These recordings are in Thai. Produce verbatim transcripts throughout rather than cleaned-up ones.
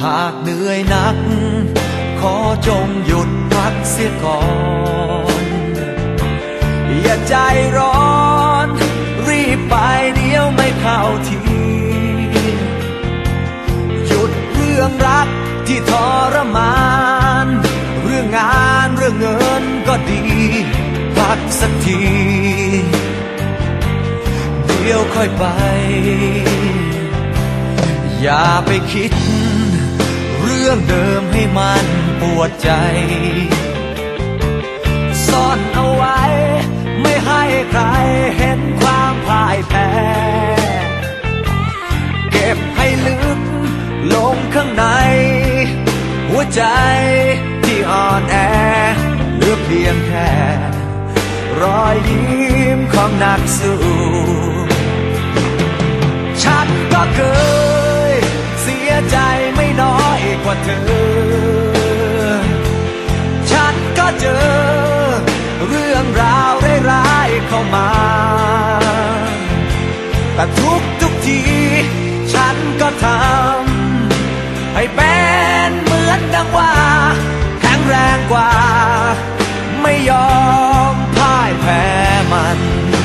หากเหนื่อยหนักขอจงหยุดพักเสียก่อนอย่าใจร้อนรีบไปเดี๋ยวไม่เข้าทีหยุดเรื่องรักที่ทรมานเรื่องงานเรื่องเงินก็ดีพักสักทีเดี๋ยวค่อยไปอย่าไปคิดเรื่องเดิมให้มันปวดใจซ่อนเอาไว้ไม่ให้ใครเห็นความพ่ายแพ้เก็บให้ลึกลงข้างในหัวใจที่อ่อนแอเหลือเพียงแค่รอยยิ้มของนักสู้ฉันก็เคยเสียใจไม่น้อยกว่าเธอฉันก็เจอเรื่องราวร้ายๆเข้ามาแต่ทุกทุกทีฉันก็ทำให้เป็นเหมือนดังว่าแข็งแรงกว่าไม่ยอมพ่ายแพ้มัน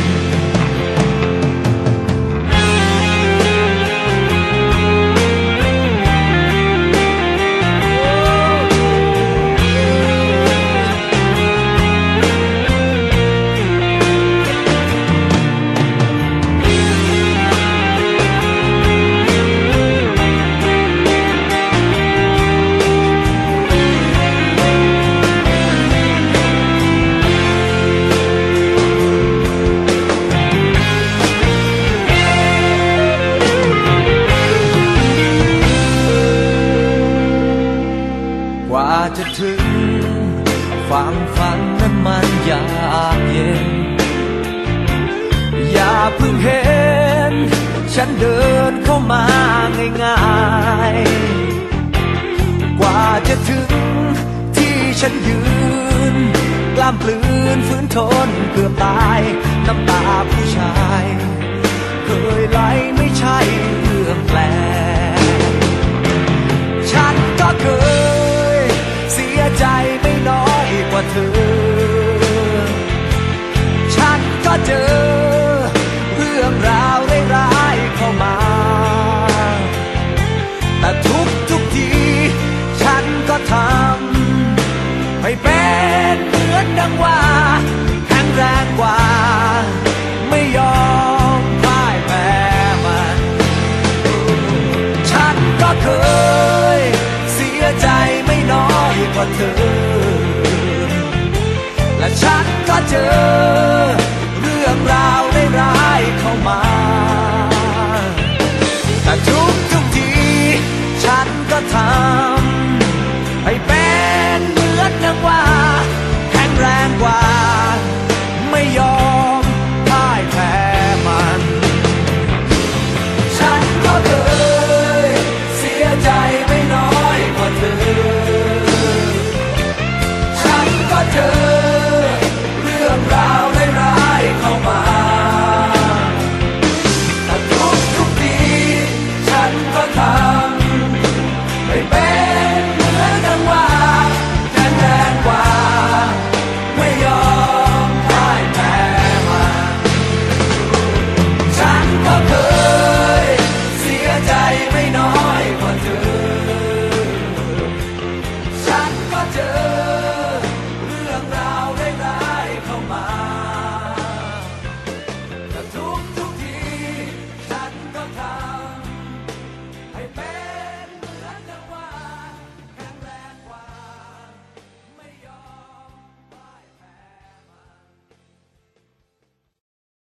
จะถึงฝั่งฝันนั้นมันยากเย็นอย่าเพิ่งเห็นฉันเดินเข้ามาง่ายๆกว่าจะถึงที่ฉันยืนกล้ามปลื้นฝืนทนเกือบตายน้ำตาผู้ชาย